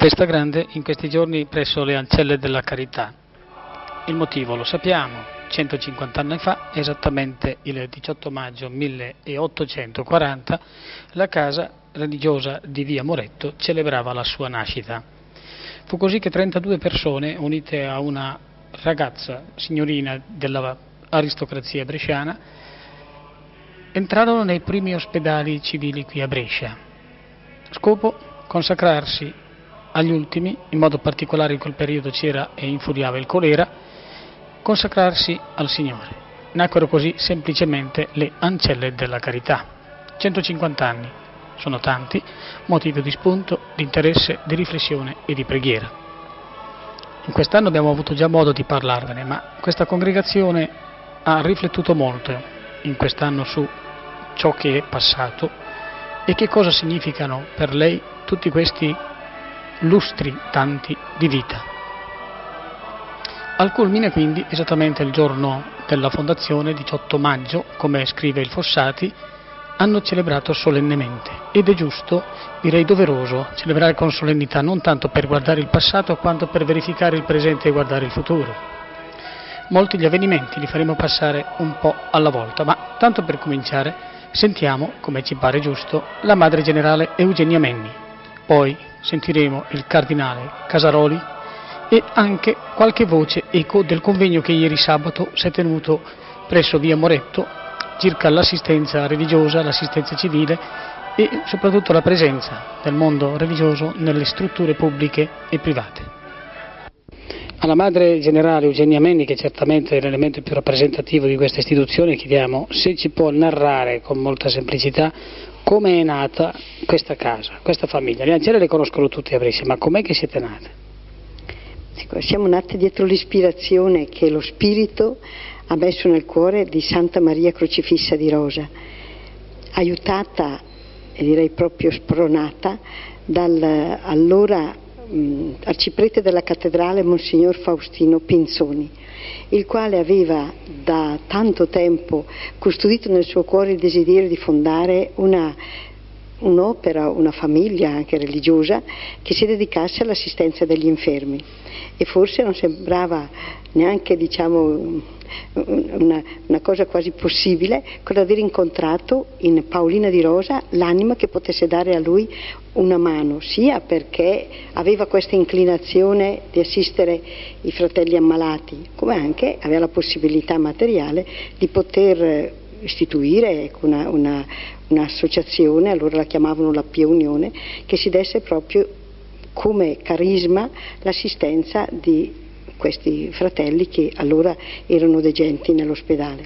Festa grande in questi giorni presso le Ancelle della Carità. Il motivo lo sappiamo: 150 anni fa, esattamente il 18 maggio 1840, la casa religiosa di via Moretto celebrava la sua nascita. Fu così che 32 persone, unite a una ragazza signorina dell'aristocrazia bresciana, entrarono nei primi ospedali civili qui a Brescia. Scopo: consacrarsi agli ultimi, in modo particolare in quel periodo c'era e infuriava il colera, consacrarsi al Signore. Nacquero così semplicemente le Ancelle della Carità. 150 anni, sono tanti, motivo di spunto, di interesse, di riflessione e di preghiera. In quest'anno abbiamo avuto già modo di parlarvene, ma questa congregazione ha riflettuto molto in quest'anno su ciò che è passato e che cosa significano per lei tutti questi lustri tanti di vita. Al culmine quindi, esattamente il giorno della fondazione, 18 maggio, come scrive il Fossati, hanno celebrato solennemente, ed è giusto, direi doveroso, celebrare con solennità, non tanto per guardare il passato quanto per verificare il presente e guardare il futuro. Molti gli avvenimenti li faremo passare un po' alla volta, ma tanto per cominciare sentiamo, come ci pare giusto, la madre generale Eugenia Menni, poi sentiremo il cardinale Casaroli e anche qualche voce eco del convegno che ieri sabato si è tenuto presso via Moretto circa l'assistenza religiosa, l'assistenza civile e soprattutto la presenza del mondo religioso nelle strutture pubbliche e private. Alla madre generale Eugenia Menni, che certamente è l'elemento più rappresentativo di questa istituzione, chiediamo se ci può narrare con molta semplicità come è nata questa casa, questa famiglia. Le Ancelle le conoscono tutti a Brescia, ma com'è che siete nate? Siamo nate dietro l'ispirazione che lo Spirito ha messo nel cuore di Santa Maria Crocifissa di Rosa, aiutata e direi proprio spronata dal allora arciprete della cattedrale Monsignor Faustino Pinzoni, il quale aveva da tanto tempo custodito nel suo cuore il desiderio di fondare un'opera, una famiglia anche religiosa che si dedicasse all'assistenza degli infermi, e forse non sembrava neanche una cosa quasi possibile quello di aver incontrato in Paolina di Rosa l'anima che potesse dare a lui una mano, sia perché aveva questa inclinazione di assistere i fratelli ammalati, come anche aveva la possibilità materiale di poter istituire un'associazione, allora la chiamavano la Pia Unione, che si desse proprio come carisma l'assistenza di questi fratelli che allora erano degenti nell'ospedale.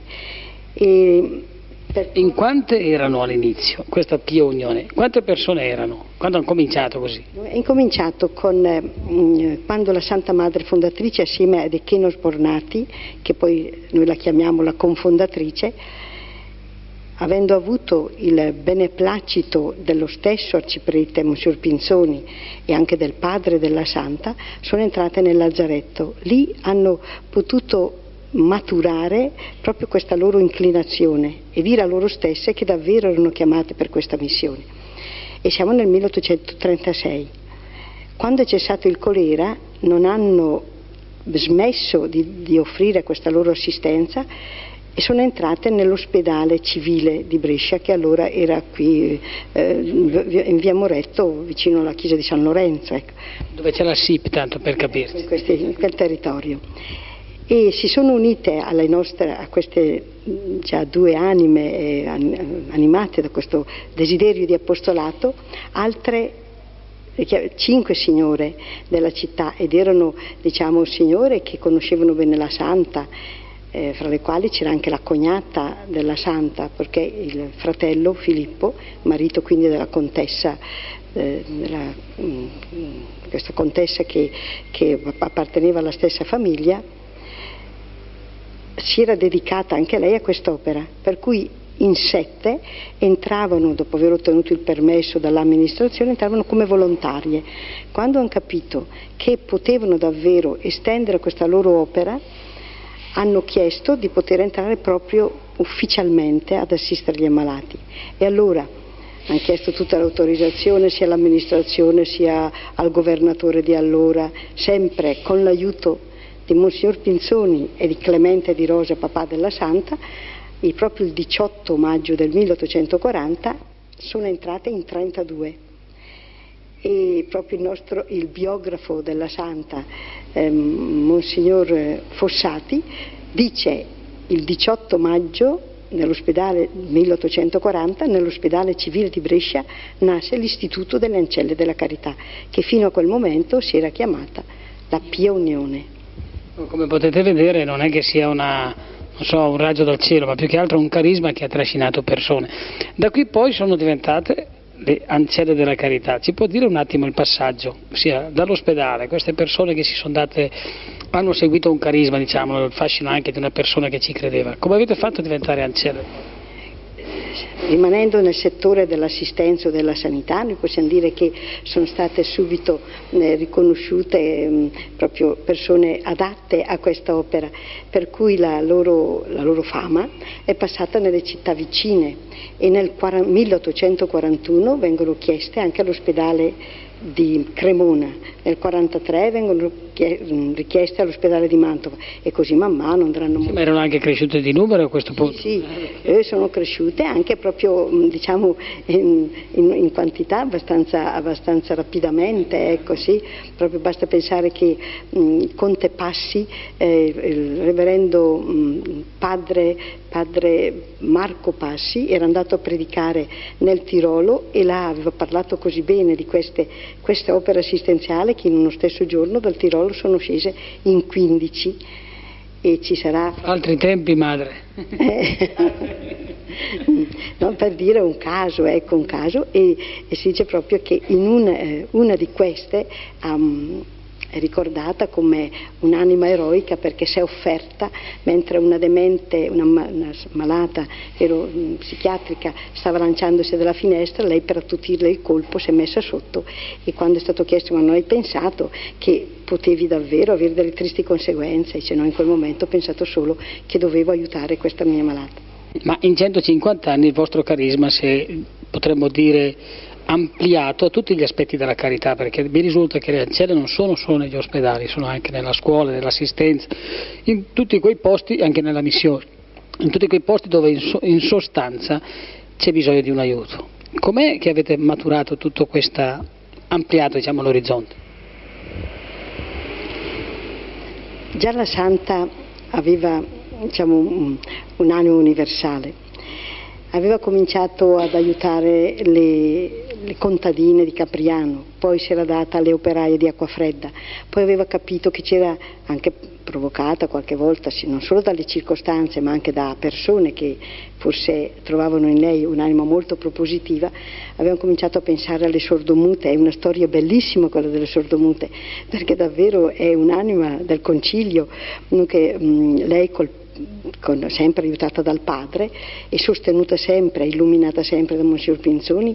In quante erano all'inizio questa Pia Unione? Quante persone erano? Quando hanno cominciato così? È incominciato quando la Santa Madre Fondatrice, assieme ad Echeno Sbornati, che poi noi la chiamiamo la confondatrice, avendo avuto il beneplacito dello stesso arciprete Monsignor Pinzoni e anche del padre della Santa, sono entrate nel lazzaretto. Lì hanno potuto maturare proprio questa loro inclinazione e dire a loro stesse che davvero erano chiamate per questa missione. E siamo nel 1836. Quando è cessato il colera non hanno smesso di offrire questa loro assistenza e sono entrate nell'ospedale civile di Brescia, che allora era qui in via Moretto, vicino alla chiesa di San Lorenzo, ecco. Dove c'è la SIP, tanto per capirci. In quel territorio. E si sono unite a queste già due anime animate da questo desiderio di apostolato, altre 5 signore della città, ed erano signore che conoscevano bene la Santa, fra le quali c'era anche la cognata della Santa, perché il fratello Filippo, marito quindi della contessa, questa contessa che apparteneva alla stessa famiglia, si era dedicata anche lei a quest'opera, per cui in 7 entravano, dopo aver ottenuto il permesso dall'amministrazione, entravano come volontarie. Quando hanno capito che potevano davvero estendere questa loro opera, hanno chiesto di poter entrare proprio ufficialmente ad assistere gli ammalati. E allora hanno chiesto tutta l'autorizzazione sia all'amministrazione sia al governatore di allora, sempre con l'aiuto di Monsignor Pinzoni e di Clemente Di Rosa, papà della Santa, e proprio il 18 maggio del 1840 sono entrate in 32. E proprio il biografo della Santa, Monsignor Fossati, dice il 18 maggio nell'ospedale 1840, nell'ospedale civile di Brescia, nasce l'Istituto delle Ancelle della Carità, che fino a quel momento si era chiamata la Pia Unione. Come potete vedere non è che sia un raggio dal cielo, ma più che altro un carisma che ha trascinato persone. Da qui poi sono diventate le Ancelle della Carità. Ci può dire un attimo il passaggio, ossia dall'ospedale, queste persone che hanno seguito un carisma, diciamo, il fascino anche di una persona che ci credeva. Come avete fatto a diventare ancelle? Rimanendo nel settore dell'assistenza o della sanità, noi possiamo dire che sono state subito riconosciute proprio persone adatte a questa opera, per cui la loro fama è passata nelle città vicine e nel 1841 vengono chieste anche all'ospedale di Cremona, nel 1943 vengono richieste all'ospedale di Mantova e così man mano andranno. Sì, ma erano anche cresciute di numero a questo punto? Sì, sono cresciute anche proprio diciamo in quantità abbastanza rapidamente, ecco, sì. Proprio basta pensare che Conte Passi, il reverendo padre Marco Passi, era andato a predicare nel Tirolo e là aveva parlato così bene di questa opera assistenziale che in uno stesso giorno dal Tirolo sono scese in 15 e ci sarà. Altri tempi, madre. No, per dire un caso, ecco, un caso, e si dice proprio che in una di queste è ricordata come un'anima eroica perché si è offerta mentre una demente, una malata psichiatrica stava lanciandosi dalla finestra, lei per attutirle il colpo si è messa sotto e quando è stato chiesto ma non hai pensato che potevi davvero avere delle tristi conseguenze? Dice no, in quel momento ho pensato solo che dovevo aiutare questa mia malata. Ma in 150 anni il vostro carisma si è, potremmo dire, ampliato a tutti gli aspetti della carità, perché mi risulta che le ancelle non sono solo negli ospedali, sono anche nella scuola, nell'assistenza, in tutti quei posti, anche nella missione, in tutti quei posti dove in sostanza c'è bisogno di un aiuto. Com'è che avete maturato tutto questo, ampliato, diciamo, l'orizzonte? Già la Santa aveva, diciamo, un animo universale. Aveva cominciato ad aiutare le contadine di Capriano, poi si era data alle operaie di Acquafredda, poi aveva capito che c'era anche provocata qualche volta non solo dalle circostanze ma anche da persone che forse trovavano in lei un'anima molto propositiva, avevano cominciato a pensare alle sordomute. È una storia bellissima quella delle sordomute, perché davvero è un'anima del concilio che lei sempre aiutata dal padre e sostenuta sempre, illuminata sempre da Monsignor Pinzoni,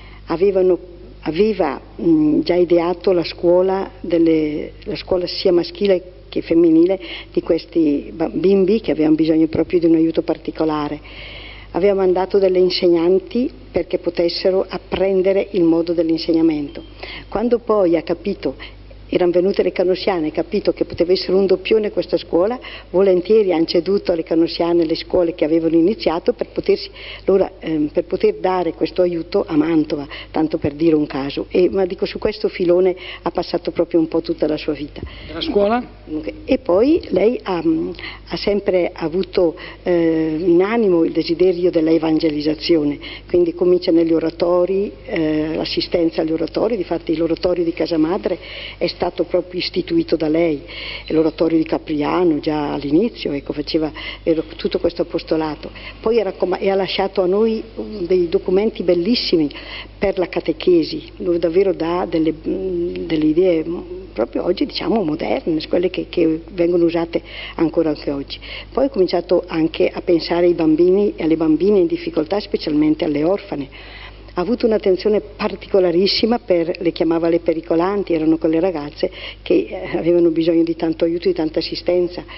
aveva già ideato la scuola sia maschile che femminile di questi bimbi che avevano bisogno proprio di un aiuto particolare. Aveva mandato delle insegnanti perché potessero apprendere il modo dell'insegnamento. Quando poi ha capito, erano venute le canossiane, ha capito che poteva essere un doppione questa scuola, volentieri hanno ceduto alle canossiane le scuole che avevano iniziato per poter dare questo aiuto a Mantova, tanto per dire un caso. Ma dico, su questo filone ha passato proprio un po' tutta la sua vita. La scuola? E poi lei ha sempre avuto in animo il desiderio della evangelizzazione, quindi comincia negli oratori, l'assistenza agli oratori. Difatti l'oratorio di Casa Madre è stato proprio istituito da lei, e l'oratorio di Capriano già all'inizio, ecco, faceva tutto questo apostolato. Poi ha lasciato a noi dei documenti bellissimi per la catechesi, dove davvero dà delle idee proprio oggi, diciamo, moderne, quelle che vengono usate ancora anche oggi. Poi ho cominciato anche a pensare ai bambini e alle bambine in difficoltà, specialmente alle orfane. Ha avuto un'attenzione particolarissima le chiamava le pericolanti, erano quelle ragazze che avevano bisogno di tanto aiuto, di tanta assistenza,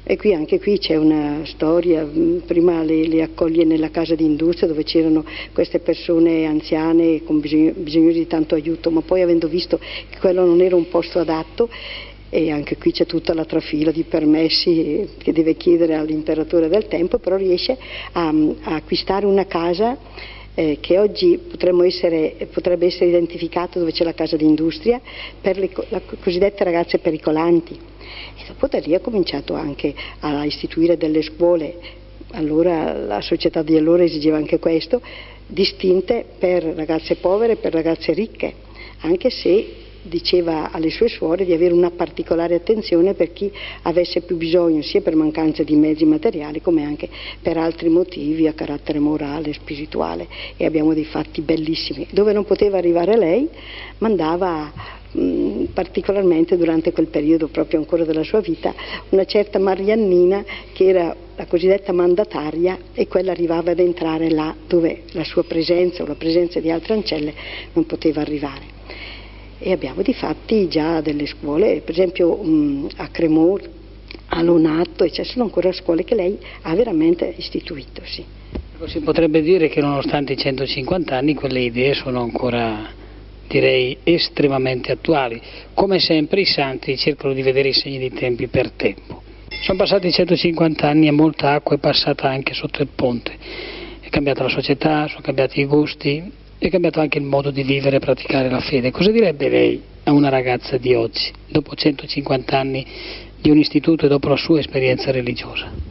E anche qui c'è una storia, prima le accoglie nella casa di industria dove c'erano queste persone anziane con bisogno di tanto aiuto, ma poi avendo visto che quello non era un posto adatto, e anche qui c'è tutta la trafila di permessi che deve chiedere all'imperatore del tempo, però riesce a acquistare una casa che oggi potrebbe essere identificato dove c'è la casa di industria per le cosiddette ragazze pericolanti. E dopo da lì ha cominciato anche a istituire delle scuole, allora la società di allora esigeva anche questo, distinte per ragazze povere e per ragazze ricche, anche se diceva alle sue suore di avere una particolare attenzione per chi avesse più bisogno, sia per mancanza di mezzi materiali come anche per altri motivi a carattere morale, spirituale, e abbiamo dei fatti bellissimi. Dove non poteva arrivare lei, mandava particolarmente durante quel periodo proprio ancora della sua vita una certa Mariannina che era la cosiddetta mandataria, e quella arrivava ad entrare là dove la sua presenza o la presenza di altre ancelle non poteva arrivare. E abbiamo di fatti già delle scuole, per esempio a Cremor, a Lonato, e ci sono ancora scuole che lei ha veramente istituito, sì. Si potrebbe dire che nonostante i 150 anni quelle idee sono ancora, direi, estremamente attuali. Come sempre i santi cercano di vedere i segni dei tempi per tempo. Sono passati 150 anni e molta acqua è passata anche sotto il ponte. È cambiata la società, sono cambiati i gusti, è cambiato anche il modo di vivere e praticare la fede. Cosa direbbe lei a una ragazza di oggi, dopo 150 anni di un istituto e dopo la sua esperienza religiosa?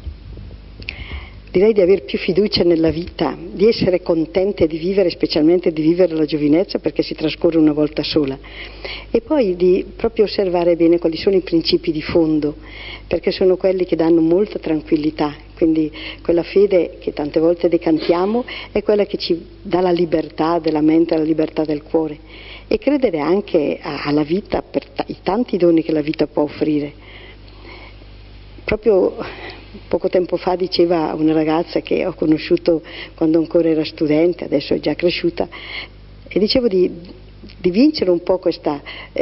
Direi di aver più fiducia nella vita, di essere contente di vivere, specialmente di vivere la giovinezza perché si trascorre una volta sola, e poi di proprio osservare bene quali sono i principi di fondo, perché sono quelli che danno molta tranquillità. Quindi quella fede che tante volte decantiamo è quella che ci dà la libertà della mente, la libertà del cuore, e credere anche alla vita per i tanti doni che la vita può offrire. Proprio poco tempo fa diceva una ragazza che ho conosciuto quando ancora era studente, adesso è già cresciuta, e dicevo di vincere un po' questa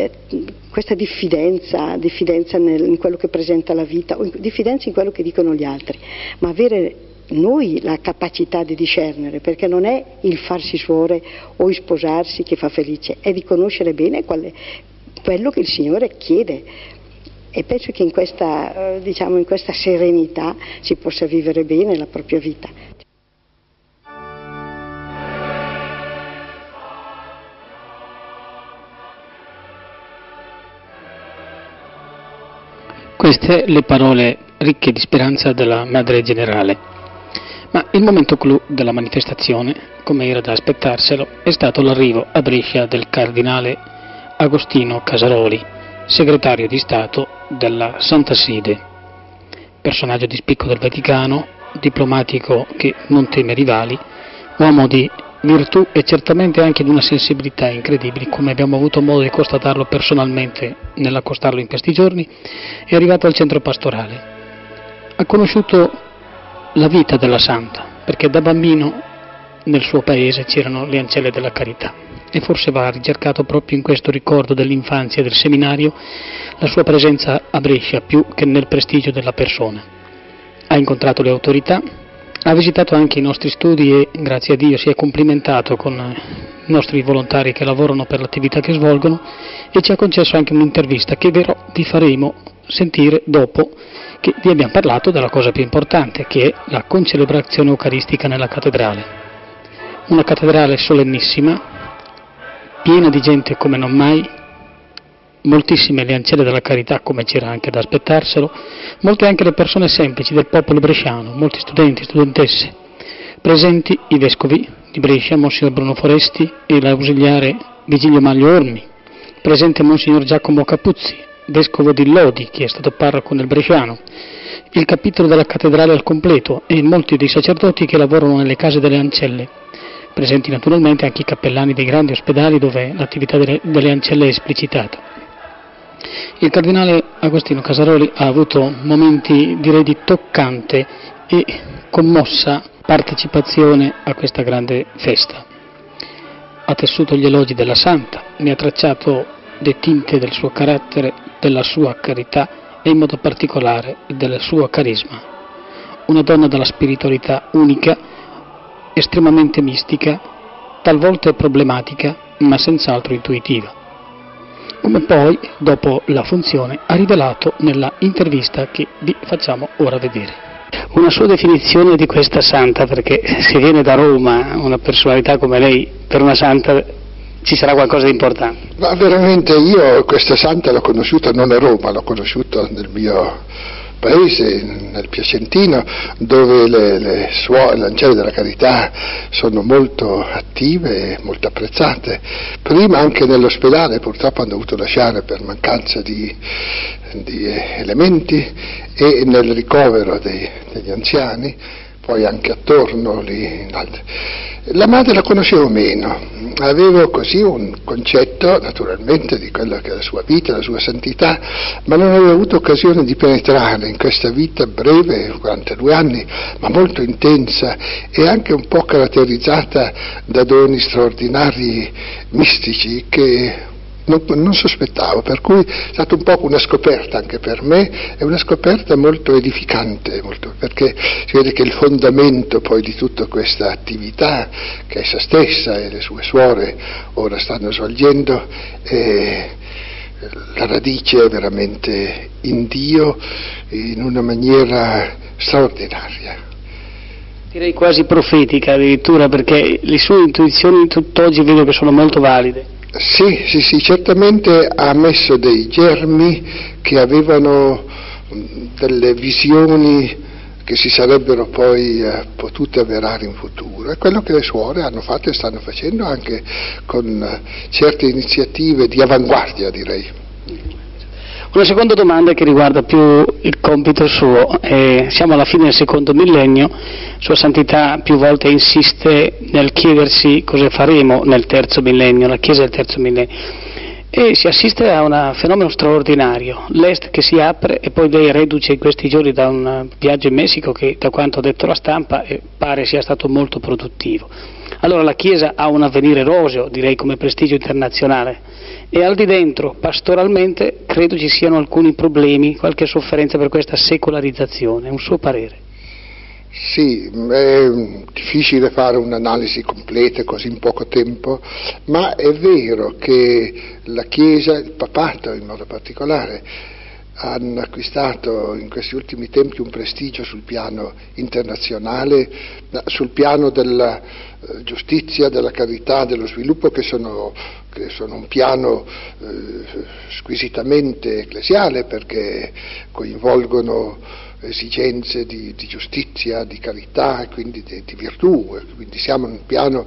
diffidenza in quello che presenta la vita, o diffidenza in quello che dicono gli altri, ma avere noi la capacità di discernere, perché non è il farsi suore o il sposarsi che fa felice, è di conoscere bene quello che il Signore chiede. E penso che in questa serenità si possa vivere bene la propria vita. Queste le parole ricche di speranza della Madre Generale. Ma il momento clou della manifestazione, come era da aspettarselo, è stato l'arrivo a Brescia del cardinale Agostino Casaroli, segretario di Stato della Santa Sede, personaggio di spicco del Vaticano, diplomatico che non teme rivali, uomo di virtù e certamente anche di una sensibilità incredibile, come abbiamo avuto modo di constatarlo personalmente nell'accostarlo in questi giorni. È arrivato al centro pastorale, ha conosciuto la vita della Santa, perché da bambino nel suo paese c'erano le ancelle della carità, e forse va ricercato proprio in questo ricordo dell'infanzia e del seminario la sua presenza a Brescia più che nel prestigio della persona. Ha incontrato le autorità, ha visitato anche i nostri studi e, grazie a Dio, si è complimentato con i nostri volontari che lavorano per l'attività che svolgono, e ci ha concesso anche un'intervista che vi faremo sentire dopo che vi abbiamo parlato della cosa più importante, che è la concelebrazione eucaristica nella cattedrale. Una cattedrale solennissima, piena di gente come non mai, moltissime le ancelle della carità come c'era anche da aspettarselo, molte anche le persone semplici del popolo bresciano, molti studenti, studentesse, presenti i vescovi di Brescia, Monsignor Bruno Foresti e l'ausiliare Vigilio Maglio Ormi, presente Monsignor Giacomo Capuzzi, vescovo di Lodi, che è stato parroco nel Bresciano, il capitolo della cattedrale al completo e molti dei sacerdoti che lavorano nelle case delle ancelle, presenti naturalmente anche i cappellani dei grandi ospedali dove l'attività delle ancelle è esplicitata. Il cardinale Agostino Casaroli ha avuto momenti, direi, di toccante e commossa partecipazione a questa grande festa. Ha tessuto gli elogi della Santa, ne ha tracciato le tinte del suo carattere, della sua carità e in modo particolare del suo carisma. Una donna dalla spiritualità unica, estremamente mistica, talvolta problematica, ma senz'altro intuitiva, come poi, dopo la funzione, ha rivelato nella intervista che vi facciamo ora vedere. Una sua definizione di questa santa, perché se viene da Roma una personalità come lei, per una santa ci sarà qualcosa di importante. Ma veramente io questa santa l'ho conosciuta non a Roma, l'ho conosciuta nel mio paese, nel Piacentino, dove le ancelle della carità sono molto attive e molto apprezzate. Prima anche nell'ospedale, purtroppo hanno dovuto lasciare per mancanza di elementi, e nel ricovero degli anziani, poi anche attorno lì. La madre la conoscevo meno, avevo così un concetto naturalmente di quella che è la sua vita, la sua santità, ma non avevo avuto occasione di penetrare in questa vita breve, 42 anni, ma molto intensa e anche un po' caratterizzata da doni straordinari mistici che non sospettavo, per cui è stata un po' una scoperta anche per me, è una scoperta molto edificante, perché si vede che il fondamento poi di tutta questa attività, che essa stessa e le sue suore ora stanno svolgendo, la radice è veramente in Dio in una maniera straordinaria. Direi quasi profetica addirittura, perché le sue intuizioni tutt'oggi vedo che sono molto valide. Sì, certamente ha messo dei germi che avevano delle visioni che si sarebbero poi potute avverare in futuro. È quello che le suore hanno fatto e stanno facendo anche con certe iniziative di avanguardia, direi. Una seconda domanda che riguarda più il compito suo. Siamo alla fine del secondo millennio, Sua Santità più volte insiste nel chiedersi cosa faremo nel terzo millennio, la Chiesa del terzo millennio, e si assiste a un fenomeno straordinario, l'Est che si apre, e poi lei reduce in questi giorni da un viaggio in Messico che, da quanto ha detto la stampa, pare sia stato molto produttivo. Allora la Chiesa ha un avvenire roseo, direi come prestigio internazionale, e al di dentro, pastoralmente, credo ci siano alcuni problemi, qualche sofferenza per questa secolarizzazione. Un suo parere? Sì, è difficile fare un'analisi completa così in poco tempo, ma è vero che la Chiesa, il Papato in modo particolare, hanno acquistato in questi ultimi tempi un prestigio sul piano internazionale, sul piano della giustizia, della carità, dello sviluppo, che sono un piano squisitamente ecclesiale, perché coinvolgono esigenze di giustizia, di carità e quindi di virtù, quindi siamo in un piano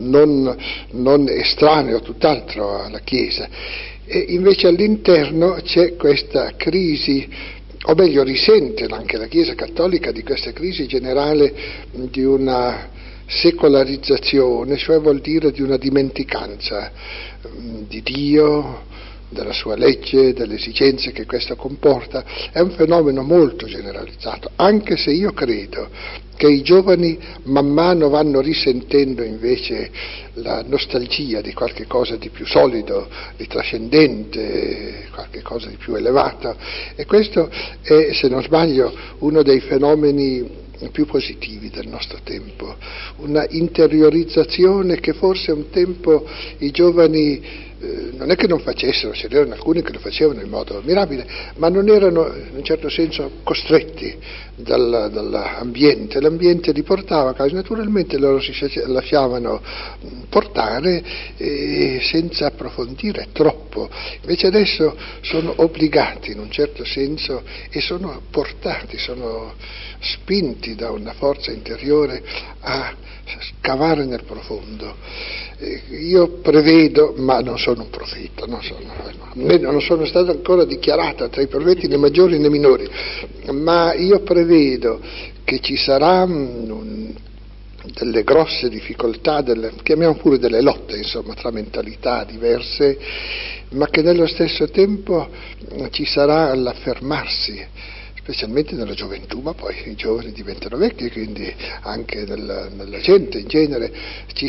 non estraneo, tutt'altro alla Chiesa. E invece all'interno c'è questa crisi, o meglio risente anche la Chiesa Cattolica di questa crisi generale di una secolarizzazione, cioè vuol dire di una dimenticanza di Dio, della sua legge, delle esigenze che questo comporta. È un fenomeno molto generalizzato, anche se io credo che i giovani man mano vanno risentendo invece la nostalgia di qualche cosa di più solido, di trascendente, qualche cosa di più elevato, e questo è, se non sbaglio, uno dei fenomeni più positivi del nostro tempo, una interiorizzazione che forse un tempo i giovani non è che non facessero, ce n'erano alcuni che lo facevano in modo mirabile, ma non erano in un certo senso costretti dall'ambiente, l'ambiente li portava a casa, naturalmente loro si lasciavano portare senza approfondire troppo, invece adesso sono obbligati in un certo senso e sono portati, sono spinti da una forza interiore a scavare nel profondo. Io prevedo, ma non sono un profeta, non sono stato ancora dichiarato tra i profeti né maggiori né minori, ma io prevedo che ci sarà delle grosse difficoltà, chiamiamo pure delle lotte, insomma, tra mentalità diverse, ma che nello stesso tempo ci sarà l'affermarsi, specialmente nella gioventù, ma poi i giovani diventano vecchi, quindi anche nella gente in genere ci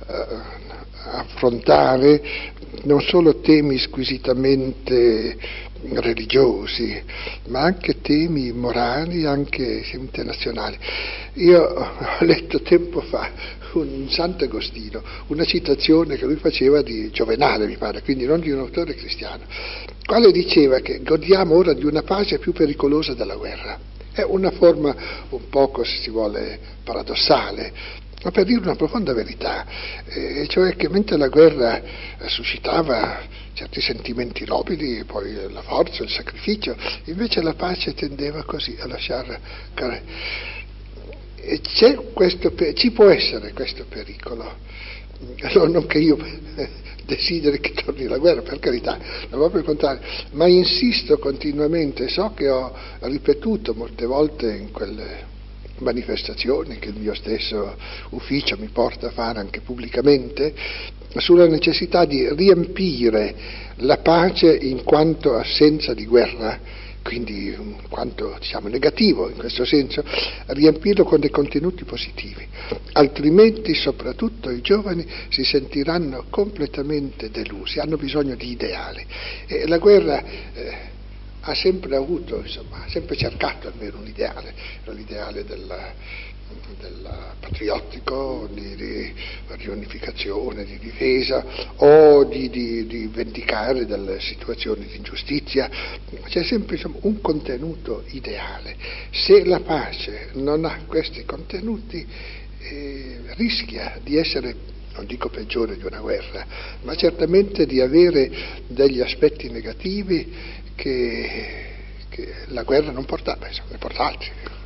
affrontare non solo temi squisitamente religiosi, ma anche temi morali, anche internazionali. Io ho letto tempo fa un Sant'Agostino, una citazione che lui faceva di Giovenale, mi pare, quindi non di un autore cristiano, quale diceva che godiamo ora di una pace più pericolosa della guerra. È una forma un poco, se si vuole, paradossale, ma per dire una profonda verità, cioè che mentre la guerra suscitava certi sentimenti nobili, poi la forza, il sacrificio, invece la pace tendeva così a lasciare cadere. E ci può essere questo pericolo, non che io desideri che torni la guerra, per carità, non proprio il contrario, ma insisto continuamente, so che ho ripetuto molte volte in quelle manifestazioni che il mio stesso ufficio mi porta a fare anche pubblicamente, sulla necessità di riempire la pace in quanto assenza di guerra, quindi in quanto negativo in questo senso, riempirlo con dei contenuti positivi, altrimenti soprattutto i giovani si sentiranno completamente delusi, hanno bisogno di ideali, e la guerra ha sempre avuto, ha sempre cercato almeno un ideale, l'ideale del patriottico, di riunificazione, di difesa o di vendicare delle situazioni di ingiustizia. C'è sempre un contenuto ideale. Se la pace non ha questi contenuti, rischia di essere, non dico peggiore di una guerra, ma certamente di avere degli aspetti negativi che la guerra non portava, ne porta altri.